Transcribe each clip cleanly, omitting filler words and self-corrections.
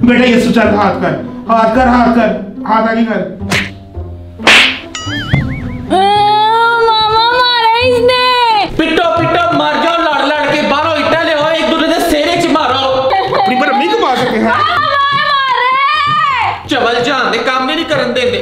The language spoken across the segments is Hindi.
बेटा ये चल हाथ कर, हाथ कर, हाथ कर, हाथ आगे कर। मामा मारा इसने। पिटो पिटो मार जाओ, लड़ लड़ के बारो इट्टा ले हो, एक दूसरे से सेरे च मारो। अपनी पर अम्मी को मार सके हैं। चवल जान दे, काम नहीं करन देंदे।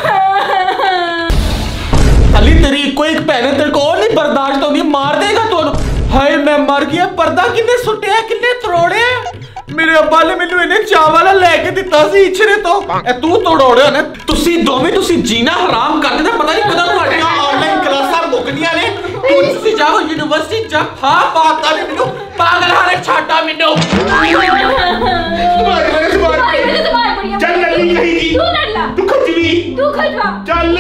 अली तेरी कोई एक भैन तेरे को और नहीं बर्दाश्त होगी, मार देगा तो। हाय मैं मर गया, पर्दा किन्ने सुटिया, किन्ने तोड़े। मेरे अब्बा ने मैनू इन्हें चावल लेके दिता सी इछरे तो ए तू तोड़ोड़े ने। तुसी दोवें तुसी जीना हराम कर देना, पता नहीं कदा तुम्हाडियां ऑनलाइन क्लासां मुकनियां ने। तुसी जाओ यूनिवर्सिटी जा, हां बात आ मैनू पागल हारे छाटा मैनू। चल लड़ी कहीं तू लड़ला, तू खजवी, तू खजवा चल।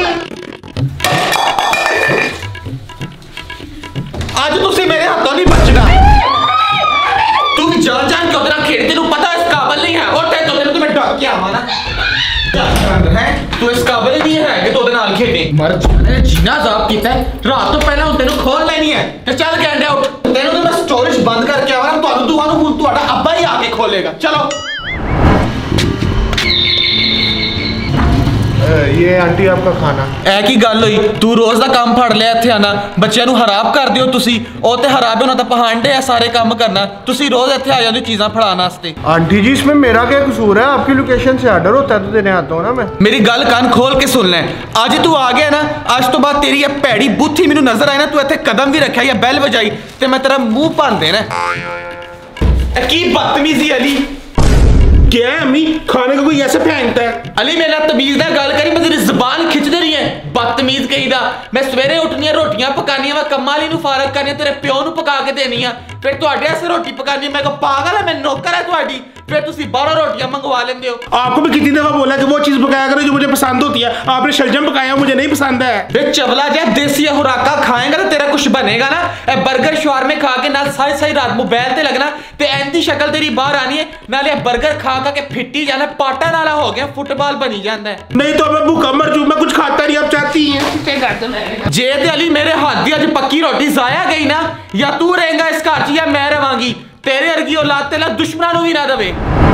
आज तुसी मेरे हाथों नहीं बचना। तू भी जान जान के उधर खेल, तेनू पता इस काबिल नहीं है। और तेरे तो तेरे तुम्हें डर क्या माना है, तू इस काबिल नहीं है कि तू उधर नाल खेले। मर जाने जीना जाब कीता है, रात तो पहले हुन तेनू खोल लेनी है ते चल कैंडे आउट। तेनू तो मैं स्टोरेज बंद करके आवां, ਤੁਹਾਨੂੰ ਦੁਆ ਨੂੰ ਹੁਣ ਤੁਹਾਡਾ ਅੱਬਾ ਹੀ ਆ ਕੇ ਖੋਲੇਗਾ। चलो ये आंटी आपका खाना। ऐ की गल हुई, तू रोज दा काम फड़ लिया इत्थे आना, बच्चों नूं खराब कर दियो तुसी। ओ ते खराब होना तां पहांडे आ सारे काम करना, तुसी रोज इत्थे आ जांदे चीज़ां फड़ाने वास्ते। आंटी जी इसमें मेरा क्या कसूर है? आपकी लोकेशन से ऑर्डर होता है तो देने आता हूँ ना मैं। मेरी गल कान खोल के सुन ले, आज तू आ गया ना, आज तो बाद तेरी ये भैड़ी बुद्धि मैनू नजर आई ना, तू इत्थे कदम भी रखा या बैल बजाई ते मैं तेरा मुंह भन देना। की बदतमीजी अली। क्या है अम्मी, खाने को कोई ऐसे फेंकता है? अली मेरा तमीज ना गल करी, मैं तेरी जुबान खिंचदी रही है। बदतमीज कही दा, मैं सवेरे उठनी रोटियां पकानी, मैं कमाली नूं फारग करनी, तेरे प्यो नूं पका के देनी आ, फिर तुहाडे वास्ते रोटी पकानी। मैं को पागल है, मैं नौकर है तुहाडी, फिर तुसी बाहरों रोटियां मंगवा लेंदे हो। आपको भी कितनी दफा बोला कि वो चीज पकाया करो जो मुझे पसंद होती है। आपने शलजम पकाया, मुझे नहीं पसंद है। फिर चवला जा देसी खुराका खाएगा तो तेरा कुछ बनेगा ना। ए बर्गर शवारमे खा के नाल सारी सारी रात मोबाइल ते लगना ते एंती शक्ल तेरी बाहर आनी है, नाले बर्गर खा खा के फिट्टी जाना, पाटा नाला हो गया, फुटबॉल बनी जाता है। नहीं तो मैं भूखा मर जाऊं, मैं कुछ खाता नहीं। आप चाहती हैं जे ते अली मेरे हाथ दी अज पक्की रोटी जाया गई ना, या तू रहेगा इस घर च या मैं रवांगी। तेरे अर्गी औलाद तेला दुश्मनां नूं भी ना दवे।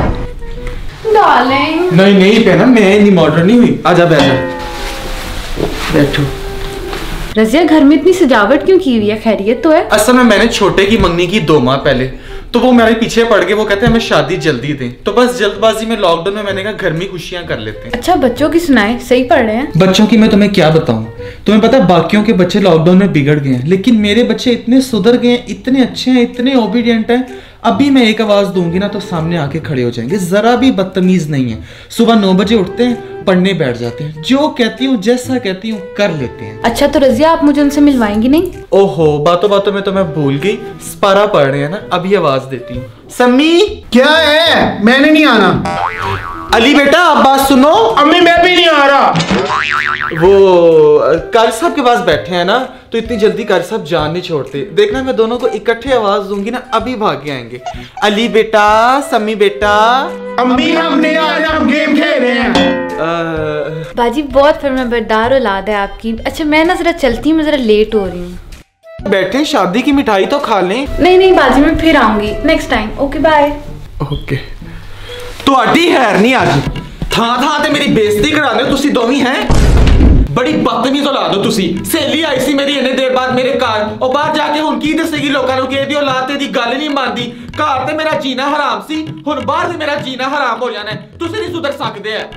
डार्लिंग नहीं नहीं पहना, मैं इतनी मॉडर्न नहीं हुई। आजा बैठो बैठो। रज़िया घर में इतनी सजावट क्यों की हुई है? खैरियत तो है? असल में मैंने छोटे की मंगनी की 2 माह पहले, तो वो मेरे पीछे पड़ गए। वो कहते हैं हमें शादी जल्दी दें, तो बस जल्दबाजी में लॉकडाउन में मैंने कहा घर में खुशियां कर लेते हैं। अच्छा बच्चों की सुनाए, सही पढ़ रहे हैं? बच्चों की मैं तुम्हें क्या बताऊं, तुम्हें पता बाकियों के बच्चे लॉकडाउन में बिगड़ गए हैं, लेकिन मेरे बच्चे इतने सुधर गए हैं, इतने अच्छे हैं, इतने ओबीडियंट हैं। अभी मैं एक आवाज दूंगी ना तो सामने आके खड़े हो जाएंगे, जरा भी बदतमीज नहीं है। सुबह 9 बजे उठते हैं, पढ़ने बैठ जाते हैं, जो कहती हूँ जैसा कहती हूँ कर लेते हैं। अच्छा तो रज़िया आप मुझे उनसे मिलवाएंगी नहीं? ओहो बातों बातों में तो मैं भूल गई, स्पारा पढ़ रहे हैं ना, अभी आवाज देती हूँ। सम्मी क्या है? मैंने नहीं आना। अली बेटा आप बात सुनो। अम्मी मैं भी नहीं आ रहा। वो कारी साहब के पास बैठे हैं ना, तो इतनी जल्दी कारी साहब जान नहीं छोड़ते। देखना मैं दोनों को इकट्ठे आवाज दूंगी ना, अभी भाग के आएंगे। अली बेटा, सम्मी बेटा। अम्मी हमने आज हम गेम खेल रहे हैं। बाजी बहुत फरमाबरदार औलाद है आपकी। अच्छा मैं ना जरा चलती हूँ, मैं जरा लेट हो रही हूँ। बैठे, शादी की मिठाई तो खा लें। नहीं बाजी मैं फिर आऊंगी next time. Okay bye. Okay ਤੁਹਾਡੀ हैर नहीं आज ਥਾਂ ਤੇ मेरी बेइज्जती करा दो तुसी दोवी हैं। बड़ी बदतमीज औलाद हो तुसी। सहेली आई सी मेरी इन्ने देर बाद मेरे घर, और बाहर जाके हुन की दसेगी लोकां नूं कि एदी औलाद ते दी गल नहीं मानदी। घर ते मेरा जीना हराम सी, हुन बाहर भी मेरा जीना हराम हो जाना है। तुसी नहीं सुधर सकदे है।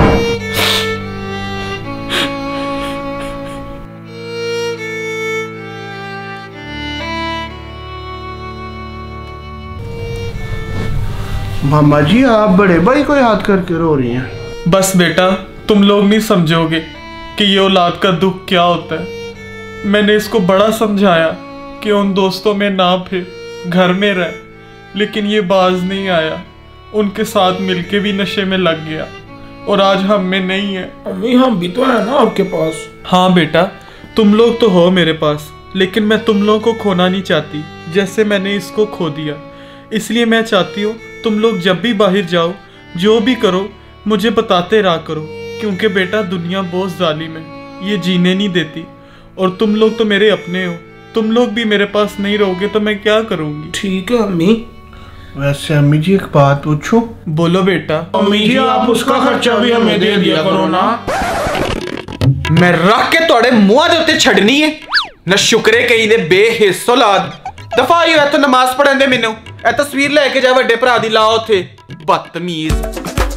मामा जी आप बड़े भाई को याद करके रो रही हैं। बस बेटा तुम लोग नहीं समझोगे कि ये औलाद का दुख क्या होता है। मैंने इसको बड़ा समझाया कि उन दोस्तों में ना फिर, घर में रह, लेकिन ये बाज नहीं आया। उनके साथ मिलके भी नशे में लग गया, और आज हम में नहीं है। अम्मी हम भी तो है ना आपके पास। हाँ बेटा तुम लोग तो हो मेरे पास, लेकिन मैं तुम लोगों को खोना नहीं चाहती जैसे मैंने इसको खो दिया। इसलिए मैं चाहती हूँ तुम लोग जब भी बाहर जाओ, जो भी करो मुझे बताते रहा करो, क्योंकि बेटा दुनिया बहुत जालिम है, ये जीने नहीं देती। और तुम लोग तो मेरे अपने हो, तुम लोग भी मेरे पास नहीं रहोगे तो मैं क्या करूँगी। ठीक है अम्मी, वैसे अम्मी जी एक बात पूछूं? बोलो बेटा। अम्मी जी आप उसका खर्चा भी हमें दे दिया करो ना। मैं रख के तोड़े मुंह दे उत्ते छड़नी है न शुक्रे कहीं दे बेहिस औलाद। दफा ही तो नमाज पढ़न दे मैनू। ए तस्वीर लेके जा वड्डे भरा दी ला उथे बदतमीज।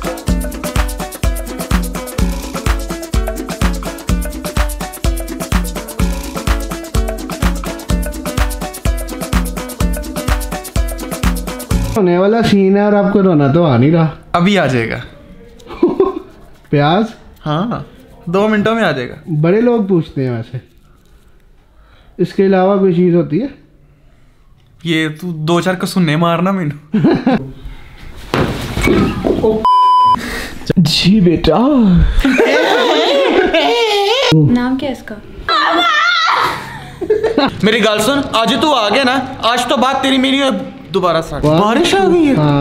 होने वाला सीन है और आपको रोना तो आ नहीं रहा। अभी आ जाएगा। प्याज? हाँ 2 मिनटों में आ जाएगा। बड़े लोग पूछते हैं वैसे, इसके अलावा कोई चीज़ होती है? ये तू 2-4 को सुनने मारना मैनू। जी बेटा। नाम क्या है इसका? मेरी गल सुन, आज तू आ गया ना, आज तो बात तेरी मेरी दोबारा स्टार्ट। बारिश आ गई है। हाँ